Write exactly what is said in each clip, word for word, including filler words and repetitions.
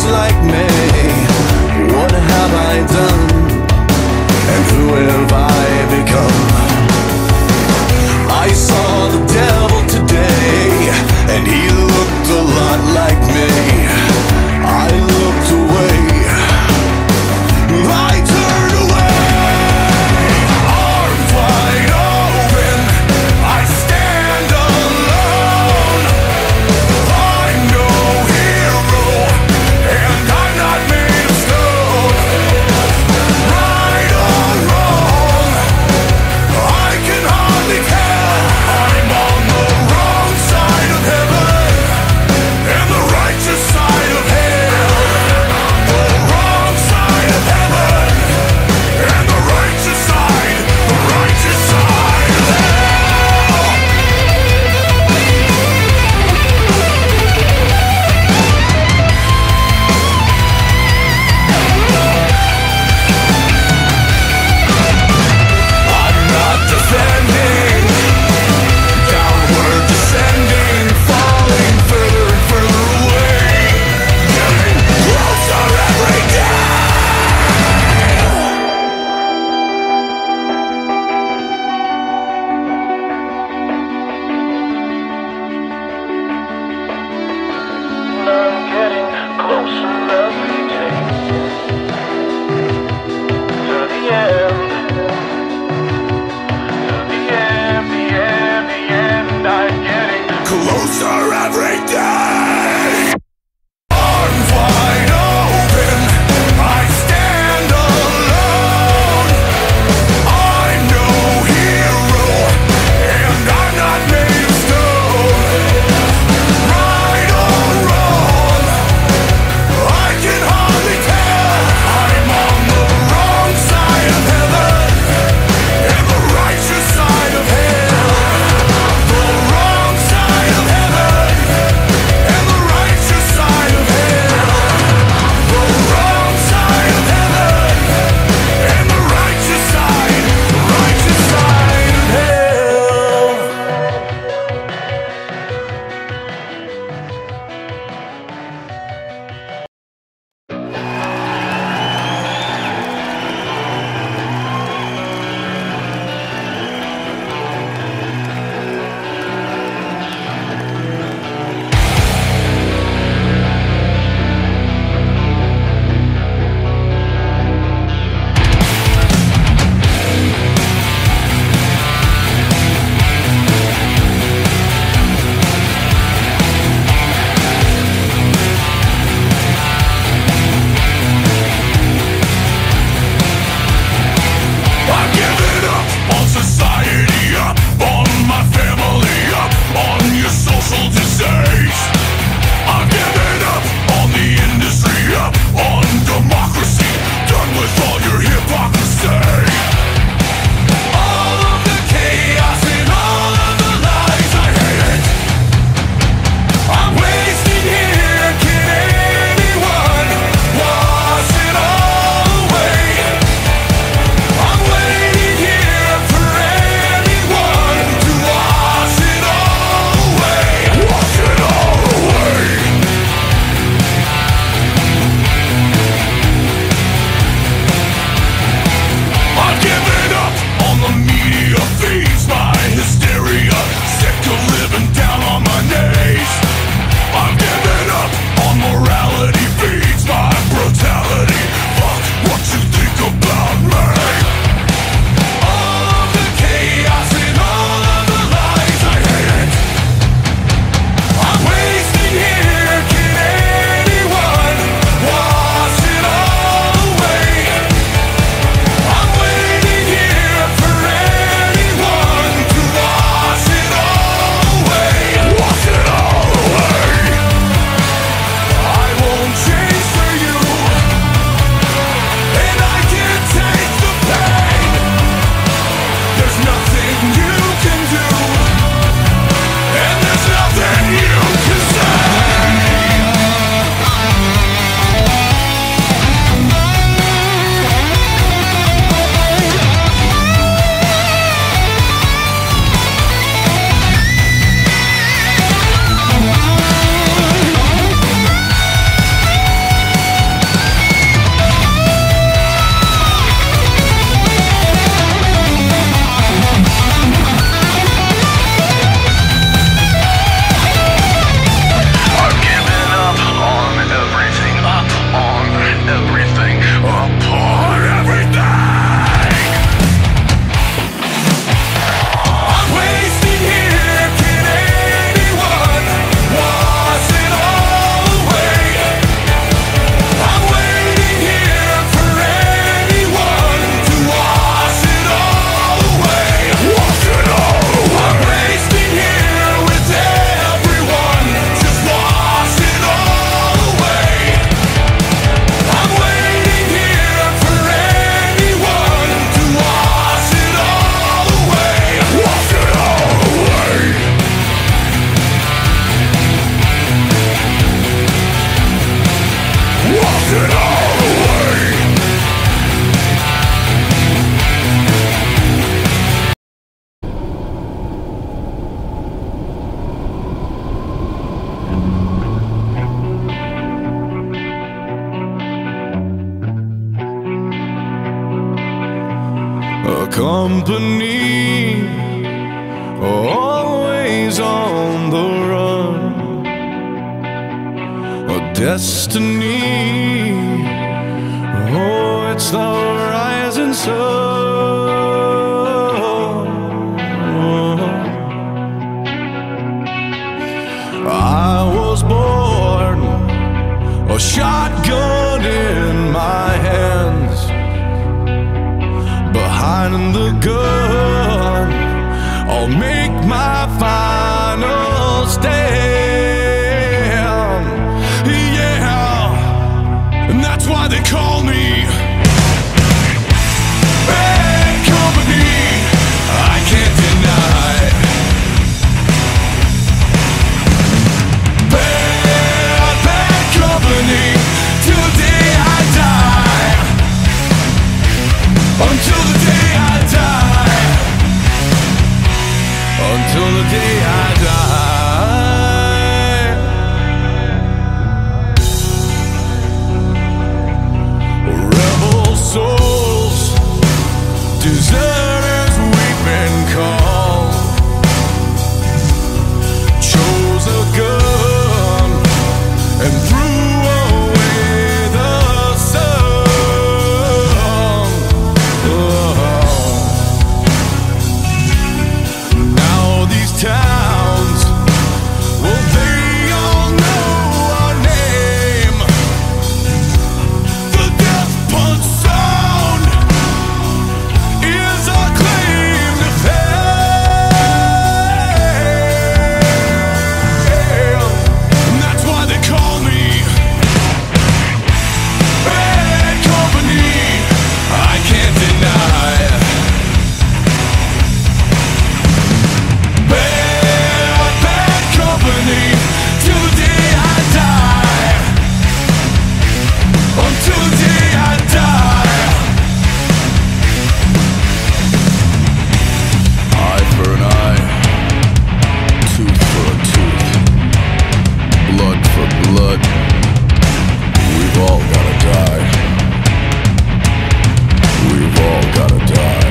looks like me. What have I done? And who have I become? I saw the devil today, and he looked a lot like me. I looked away, I turned away. Arms wide open, I stand alone. I'm no hero, and I'm not made Company, always on the run. A destiny, oh, it's the rising sun. I was born, a shotgun in my hands. Behind the gun, I'll make my final stand. Yeah, and that's why they call me Bad Company. I can't deny Bad, bad company till the day I die. Until the day I die. Until the day I die. Rebel souls, deserters we've been called. Chose a gun and threw away the sun. Now these towns, well, they all know our name. The death punch sound is our claim to fame. And that's why they call me Bad Company. I can't deny Bad, bad company till the day I die. Until the day I die. Eye for an eye, tooth for a tooth, blood for blood. We've all gotta die. We've all gotta die.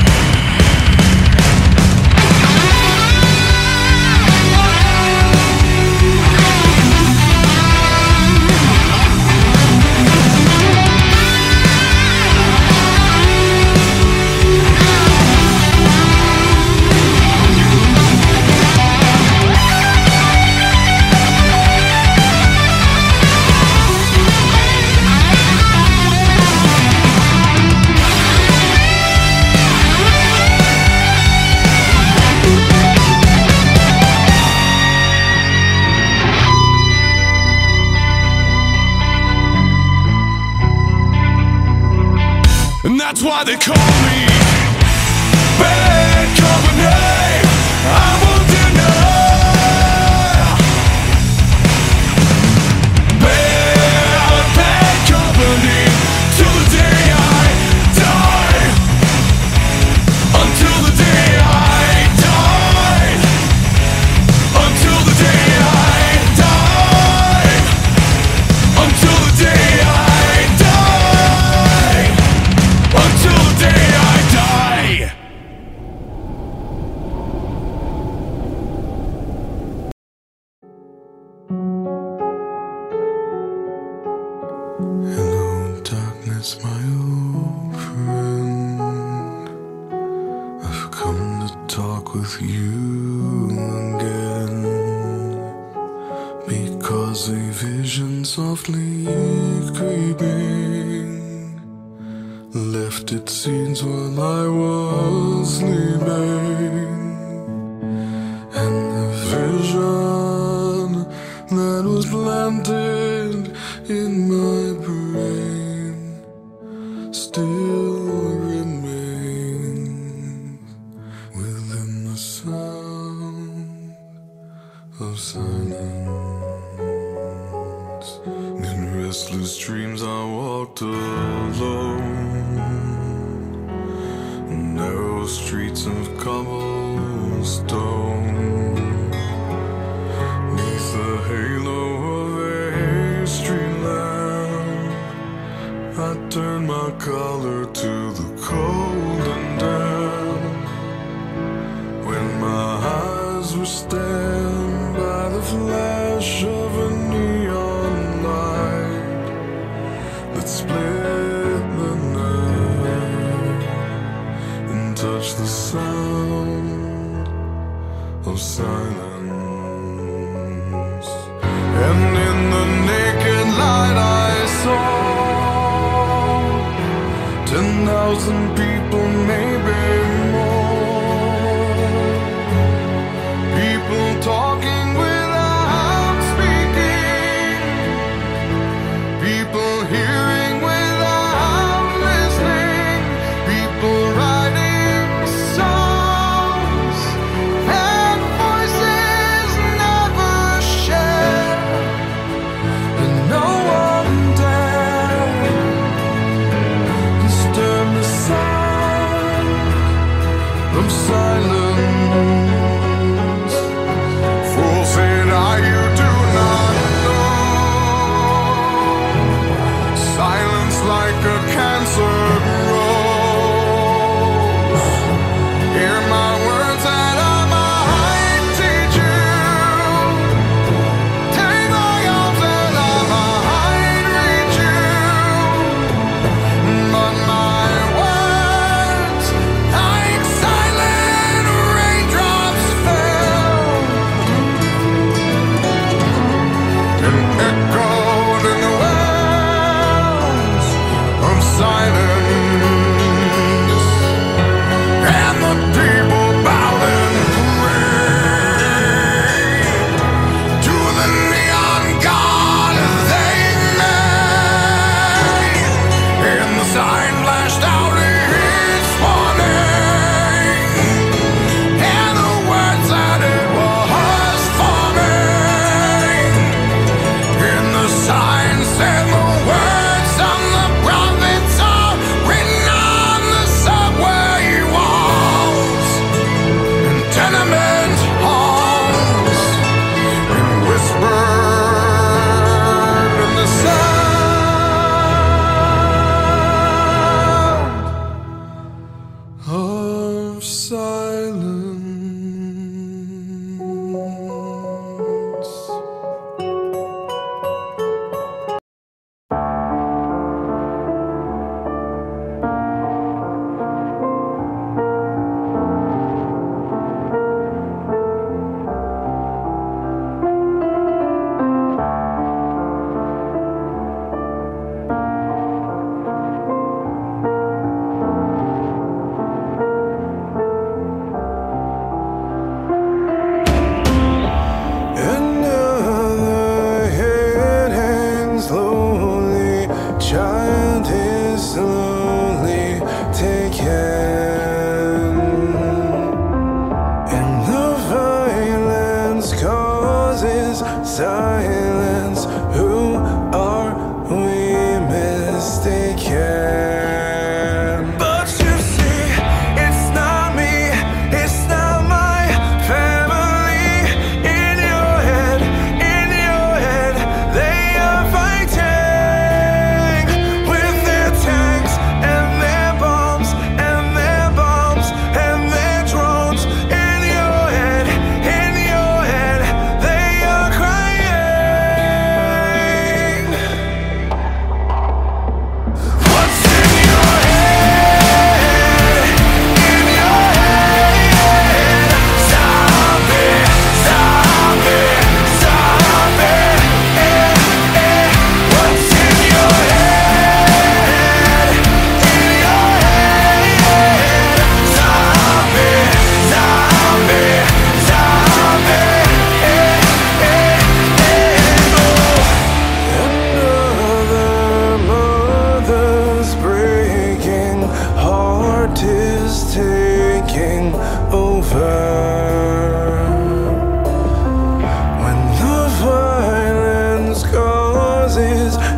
And that's why they call me Bad Company. I won't deny Bad, bad company till the day I die. Until the day I die. Until the day I die. Until the day I die. Until the day I die. Hello, darkness, my old friend. I've come to talk with you again, because a vision softly creeping left its scenes while I was sleeping. And the vision that was planted in my brain still remains within the sound of silence. It restless dreams I walked alone, narrow streets of cobblestone, neath the halo of a street lamp. I turned my collar to the cold and damp, when my eyes were stabbed by the flash of a neon light that split the night and touched the sound of silence. And in the naked light I saw ten thousand people, maybe more, people talking without speaking, people hearing without listening, people writing songs and voices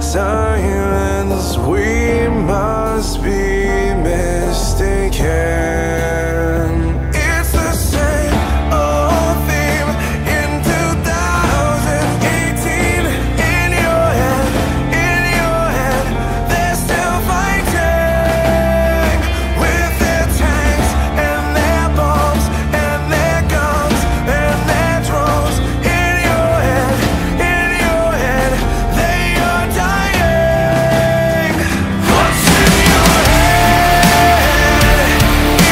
silence, we must be mistaken. It's the same old theme in two thousand eighteen. In your head, in your head, they're still fighting with their tanks and their bombs and their guns and their drones. In your head, in your head, they are dying. What's in your head?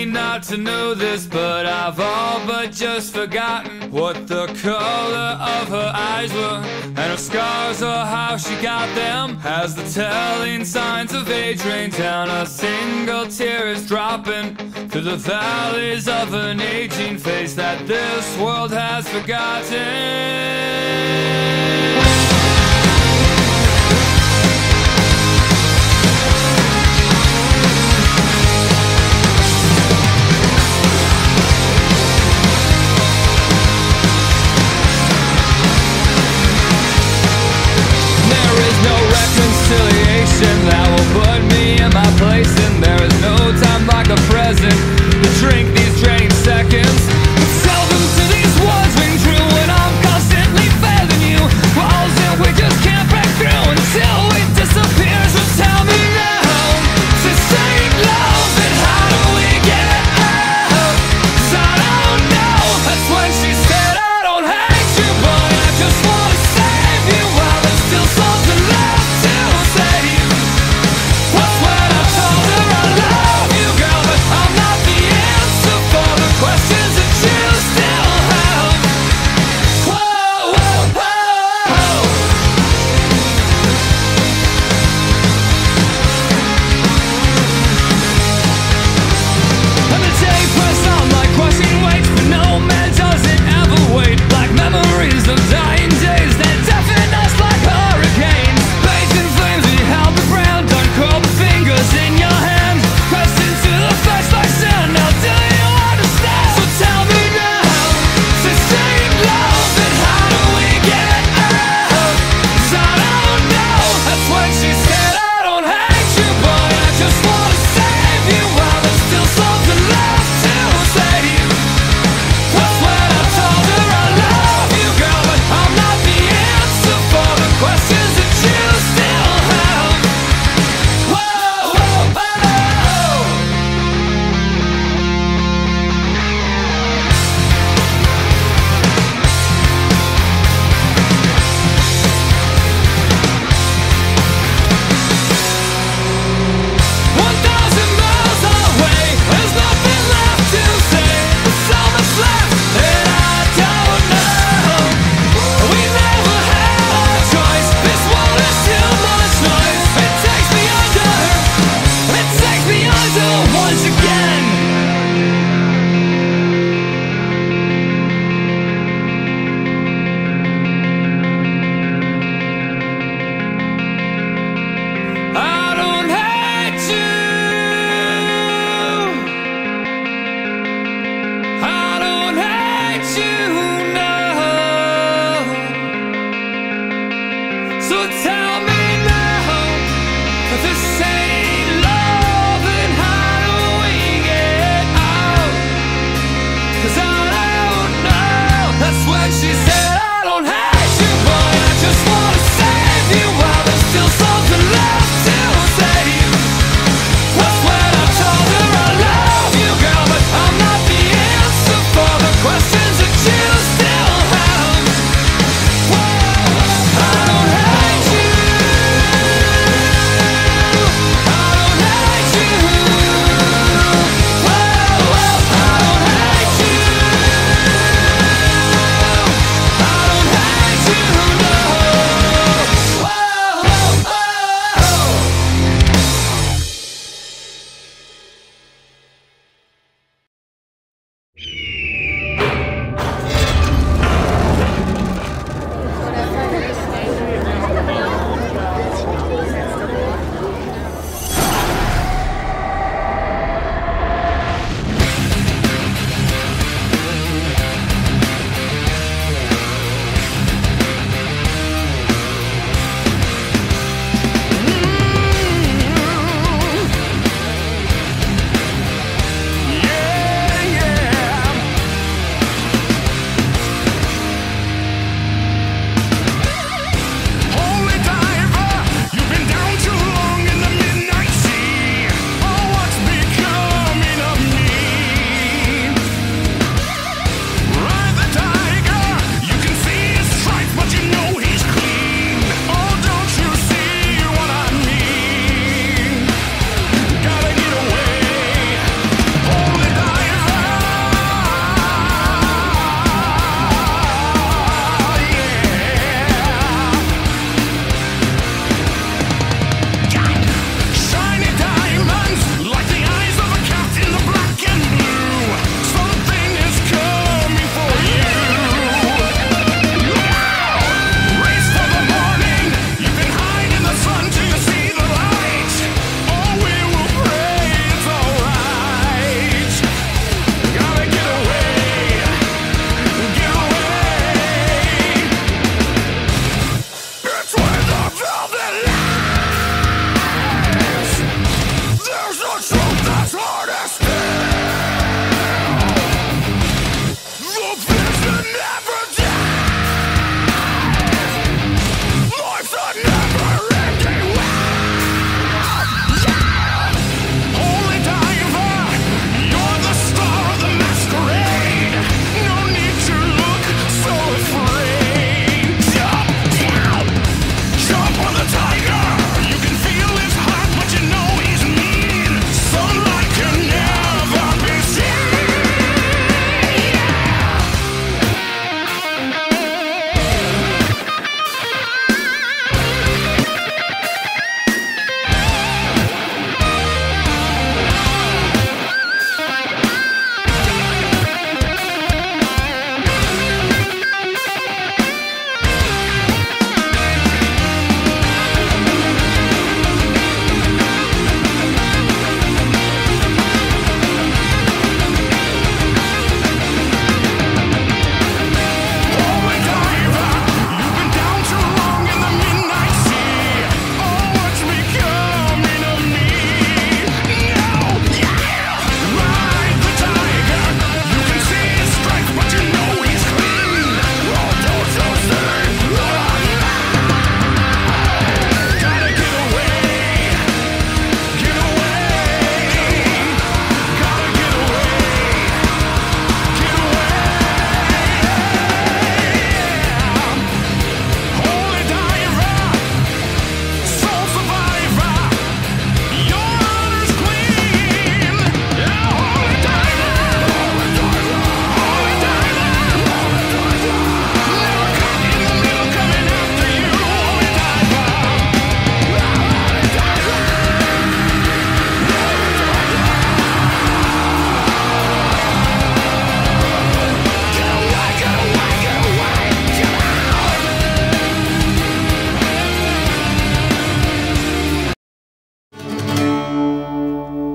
me not to know this, but I've all but just forgotten what the color of her eyes were, and her scars or how she got them. As the telling signs of age rain down, a single tear is dropping through the valleys of an aging face that this world has forgotten. That will put me in my place, and there is no time like the present to drink these draining seconds. Tell them to these words ring true when I'm constantly failing you. Walls that we just can't break through until we disappear. So tell me now, this ain't love, and how do we get out? 'Cause I don't know. That's when she said I don't hate you, but I just wanna save you while there's still something left to say. Questions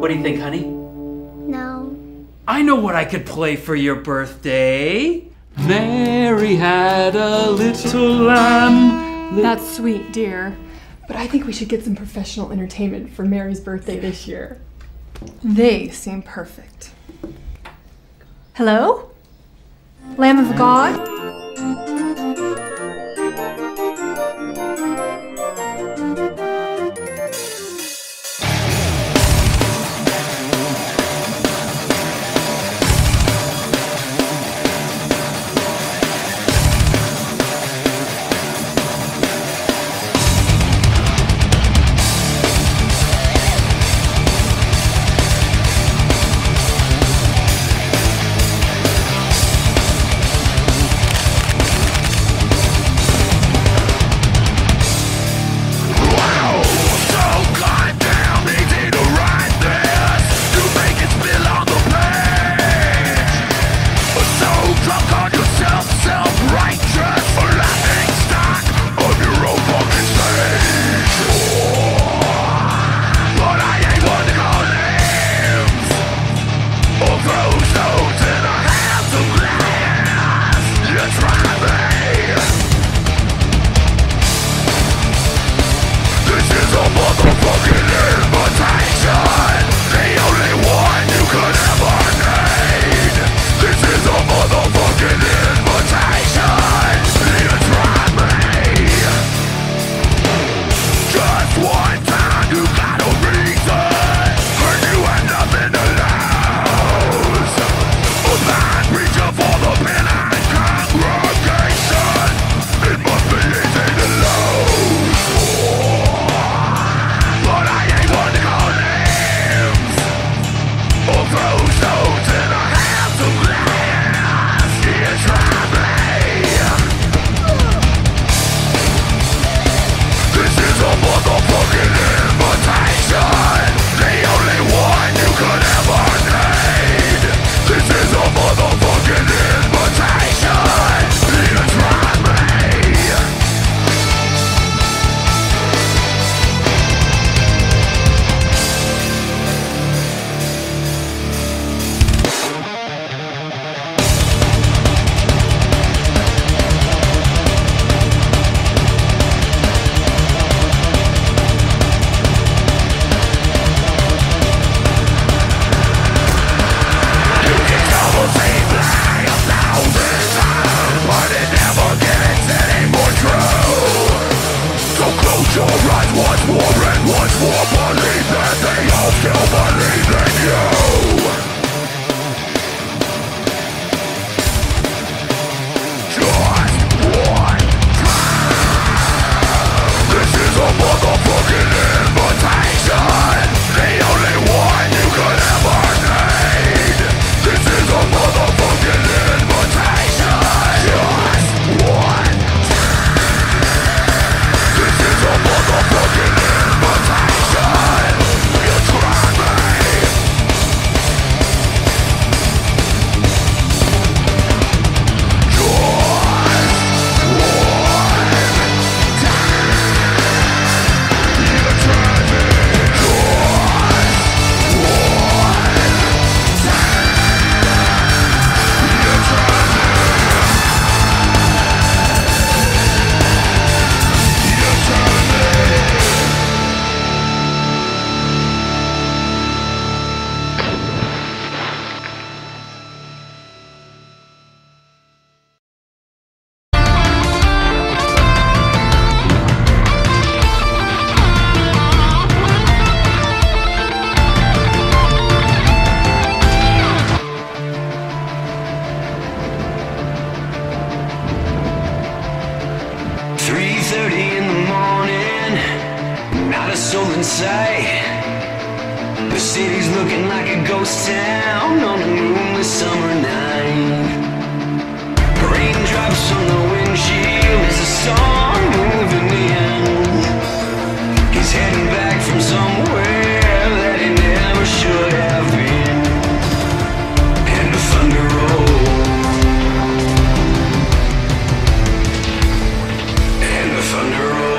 What do you think, honey? No. I know what I could play for your birthday. Mary had a little lamb. That's sweet, dear. But I think we should get some professional entertainment for Mary's birthday this year. They seem perfect. Hello? Lamb of God? sight. The city's looking like a ghost town on a moonless summer night. Raindrops on the windshield as the song moving in. He's heading back from somewhere that he never should have been. And the thunder rolls, and the thunder rolls.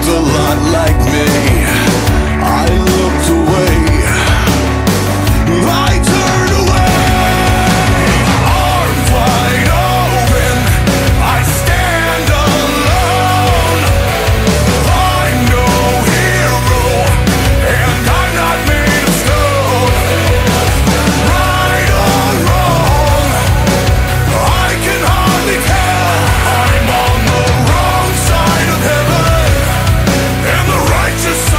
looked a lot like me. I looked away. I turned away. Arms wide open, I stand alone. I'm no hero, and I'm not made of stone. Right or wrong, I can hardly tell. I'm on the wrong side of heaven, and the righteous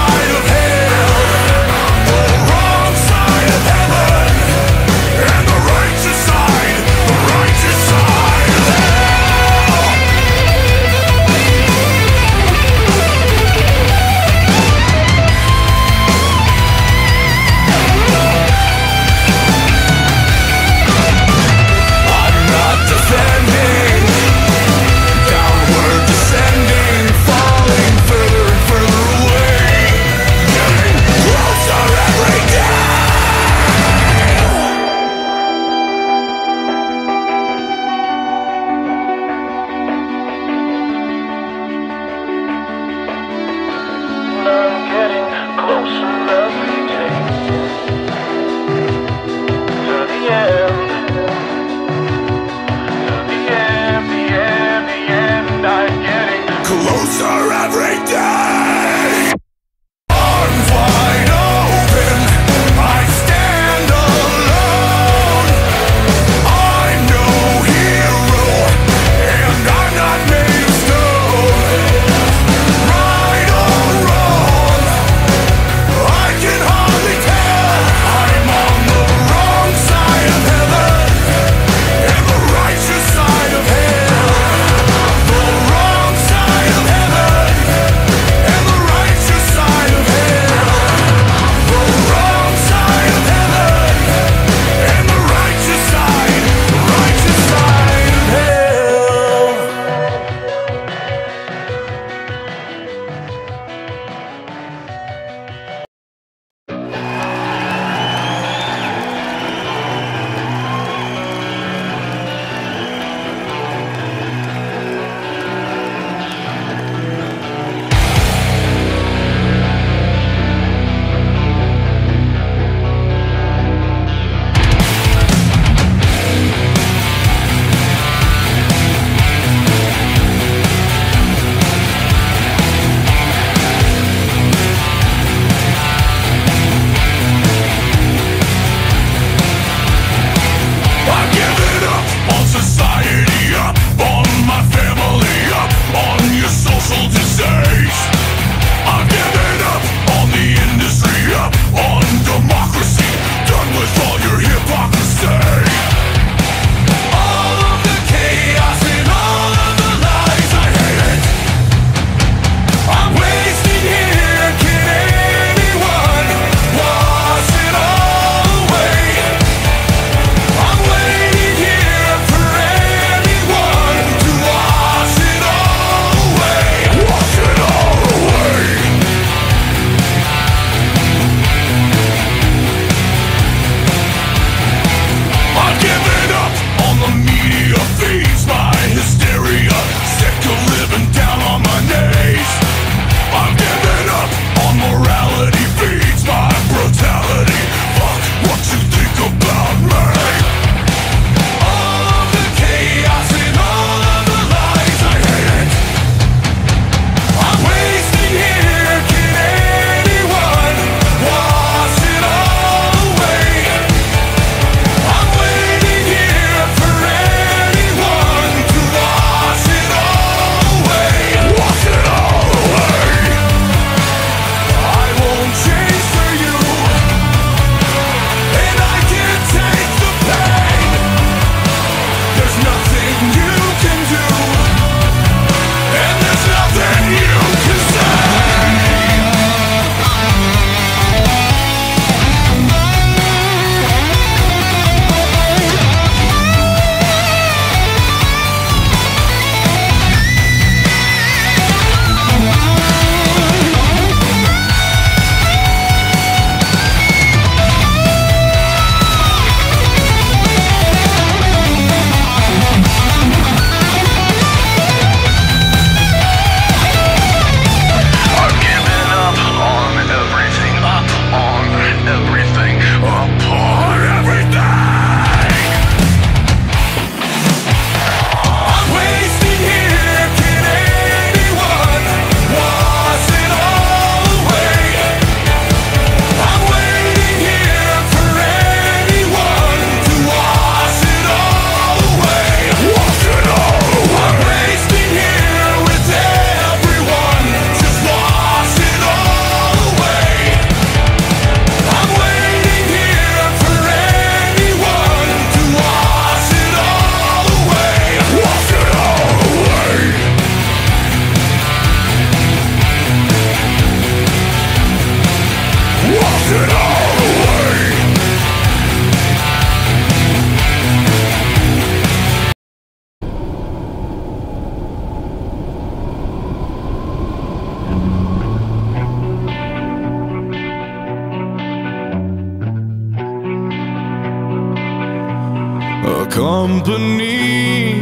company,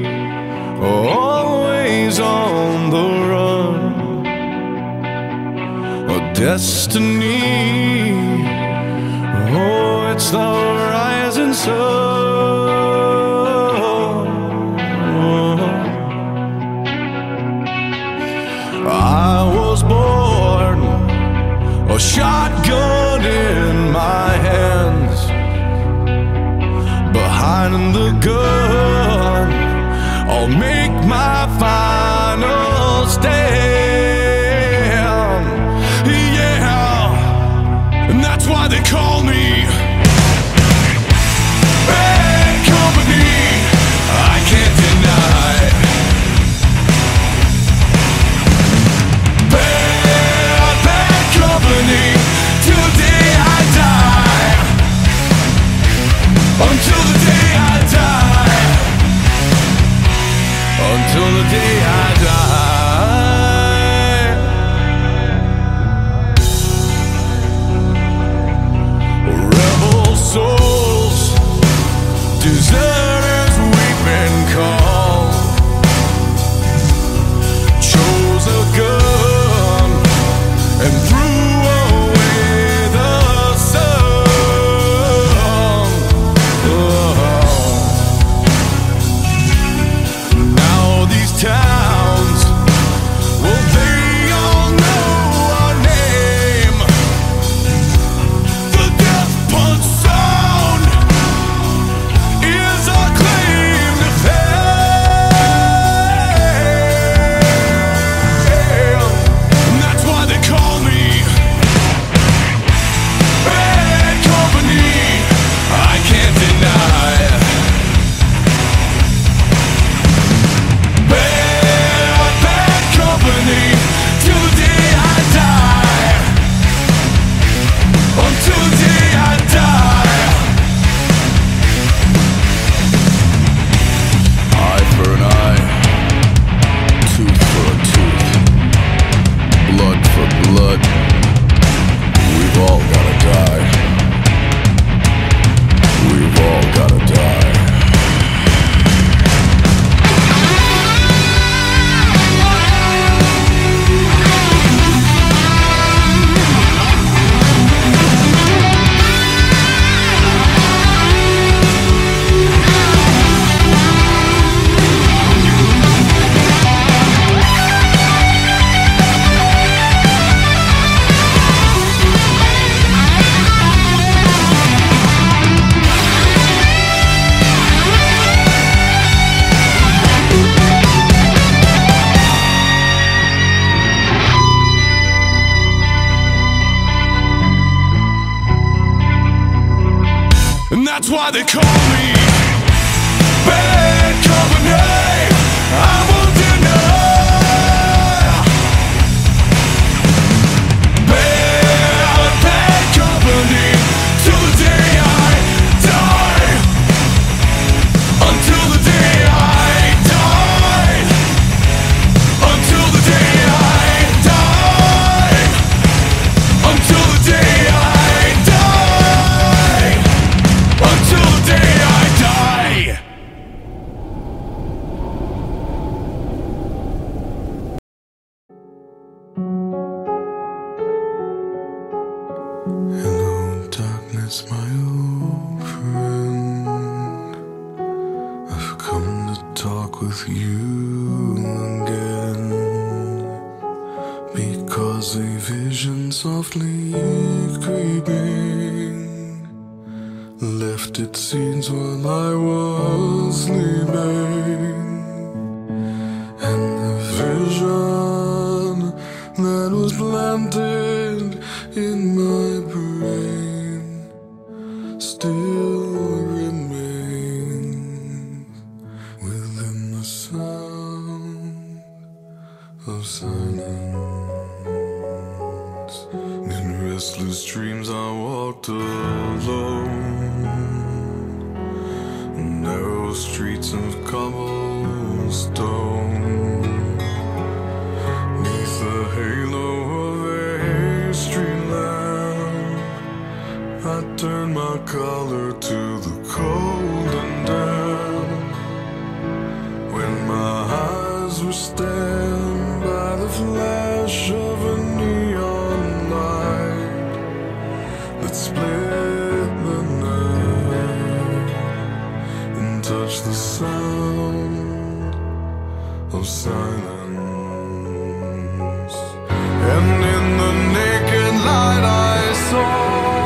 always on the run. A destiny, oh, it's the rising sun. I was born, a shotgun in my hands. Behind the gun, I'll make my final stand. Yeah, and that's why they call me bad company. I can't deny bad, bad company. Till the day I die, until the day I die, until the day I die. Rebel souls, deserters we've been called. Chose a gun and threw away the sun. Now these towns, well, they all know our name. The death punch sound is our claim to fame. And that's why they call me bad company. I can't deny bad, bad company. Till the day I die, until the day I die. Eye for an eye, tooth for a tooth, blood for blood. We've all gotta die. We've all gotta die. And that's why they call me bad company. I won't deny bad, bad company. Till the day I die, until the day I die, until the day I die, until the day I die, until the day I die. Hello, darkness, my old friend. I've come to talk with you again, because a vision softly creeping left its seeds while I was sleeping. And the vision that was planted in my brain still remains within the sound of silence. In restless dreams I walked alone, narrow streets of cobblestone, neath the halo of a street lamp. I turned my collar to the cold and damp. flash of a neon light that split the night and touched the sound of silence. And in the naked light I saw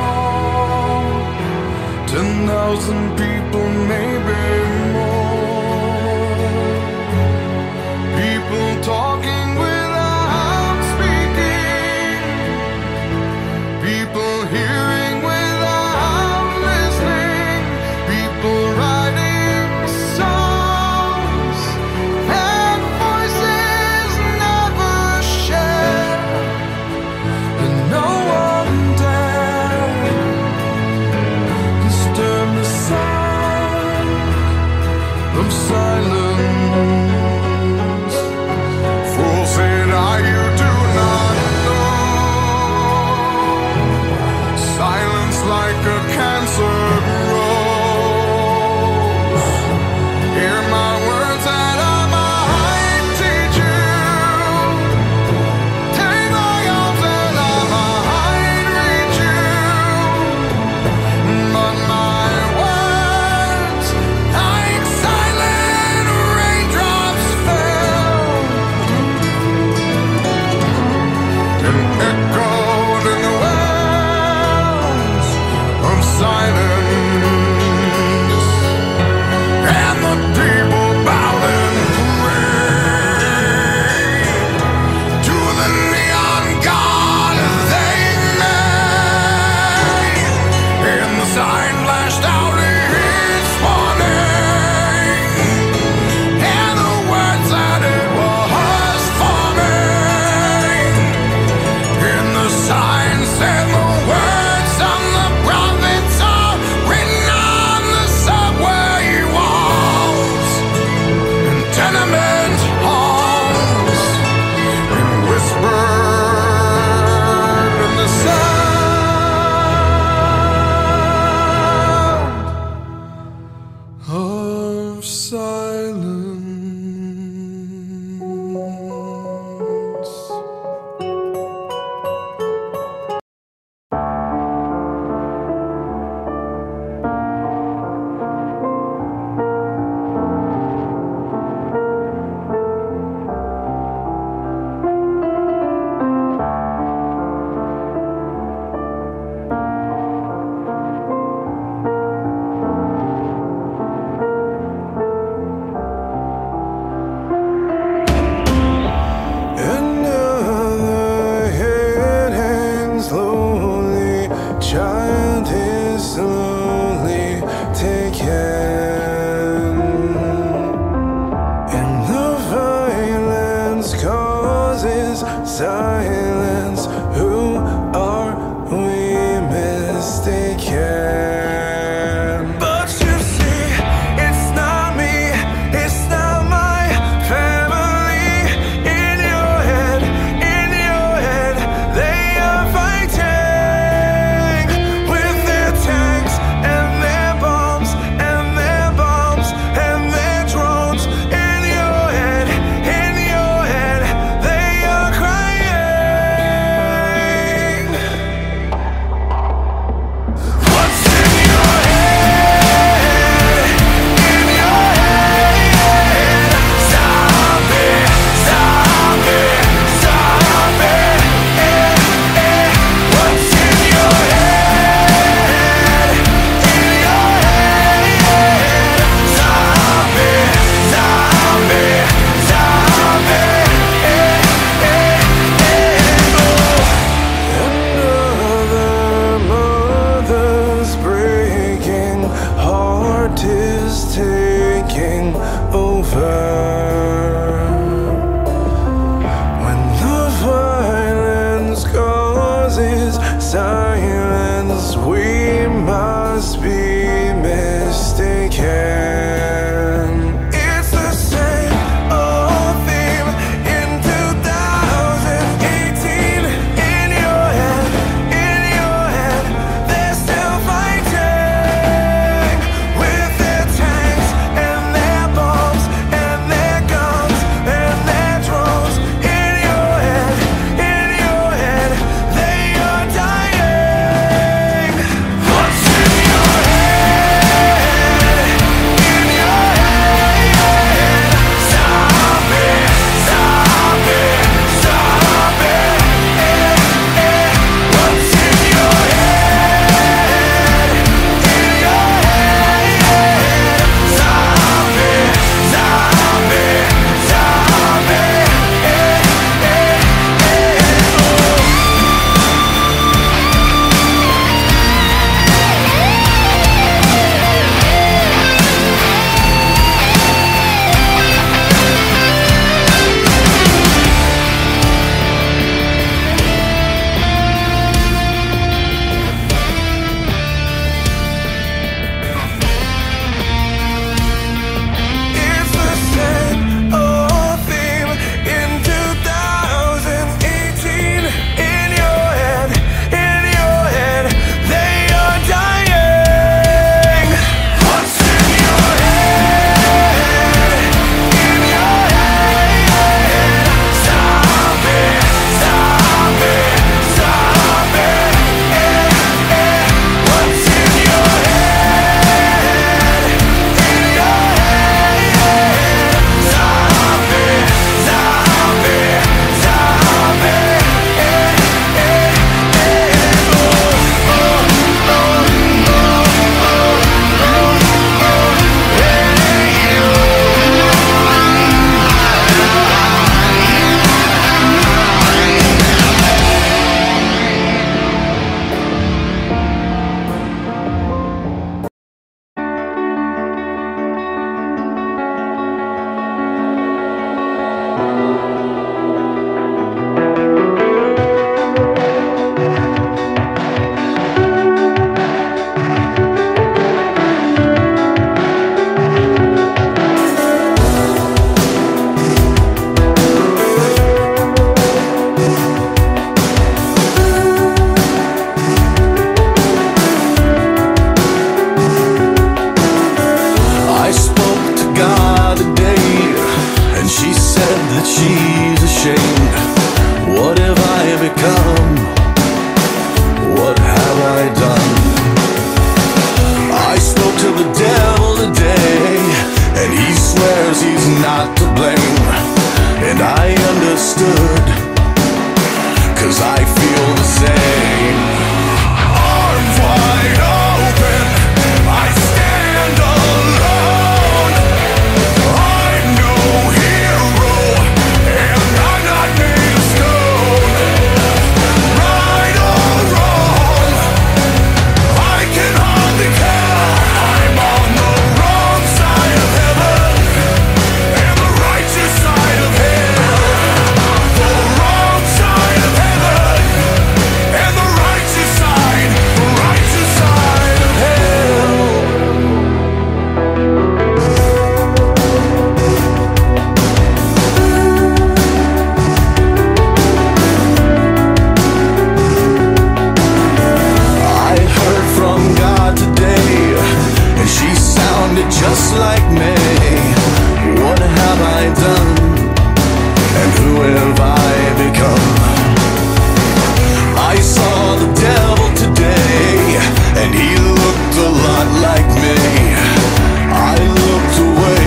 ten thousand people, maybe more. People talking without speaking. People hearing without listening. People writing songs that voices never share. And no one dared disturb the sound of silence. Fool said I, you do not know. Silence like a cancer grows. Hear my words that I might teach you. Take my arms that I might reach you. But my words, like silent raindrops, fell and echoed in the wells of silence. And the people bowed and prayed to the neon god they made. And the sign flashed out its warning, and the words that it was forming. And the sign said the words of the prophets are written on the subway walls and tenement halls, and whispered in the sound of silence. Another head hangs slowly, child is slowly taken, and the violence causes silence. Who are we mistaken? But you see, it's not me, it's not my family. In your head, in your head, they are fighting with their tanks and their bombs and their bombs and their drones. In your head, in your head, they are crying. What's in your head? In your head, zombie, zombie, zombie. Eh, eh. What's in your head? In your head, zombie, zombie, zombie. Eh, eh, eh. Oh. Another mother's breaking, heart is taking over. When the violence causes silence, we must be mistaken. It's the same old theme in two thousand eighteen. In your head, in your head, they're still fighting with their tanks and their bombs and their guns and their drones. In your head, I feel the same. Arms wide open, I stand alone. I'm no hero, and I'm not made of stone. Right or wrong, I can hardly tell. I'm on the wrong side of heaven and the righteous side of hell. The wrong side of heaven and the righteous side, the righteous side of hell. I heard from God today, and she sounded just like me. What have I done, and who have I become? I saw the devil today, and he looked a lot like me. I looked away,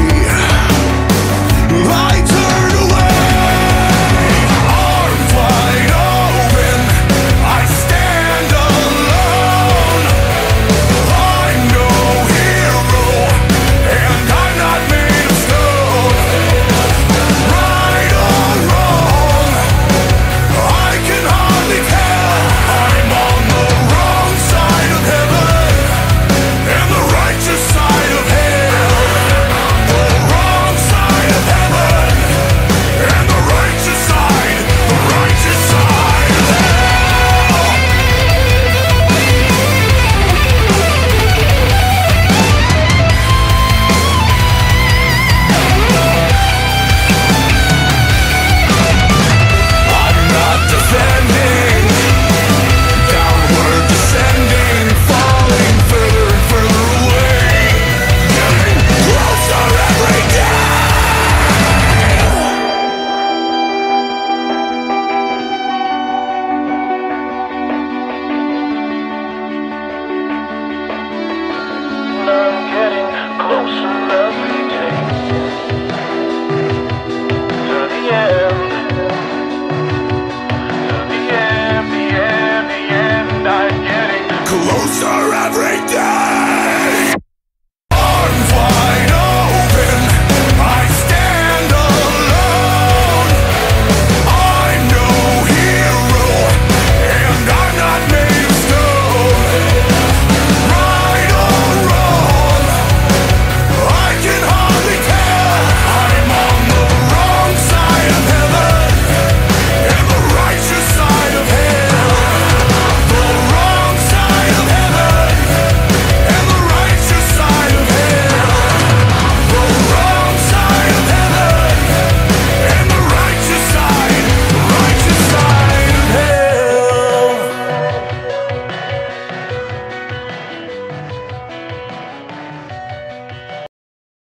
I turned away. Arms wide open, I stand alone. I'm no hero, and I'm not made of stone. Right or wrong, I can hardly tell. I'm on the wrong side of heaven and the righteous side of hell. The wrong side of heaven and the righteous side, the righteous side of hell. I'm not defending, downward descending, falling further and further away, getting closer every day. I'm getting closer every day to the end, to the end, the end, the end. I'm getting Closer every day.